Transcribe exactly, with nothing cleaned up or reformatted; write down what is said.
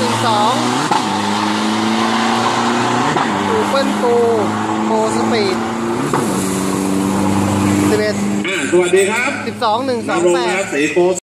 หนึ่งสองอูเปิลตูโปรสปีดสิบเอ็ดสวัสดีครับสิบสองหนึ่งสองแปดสีโค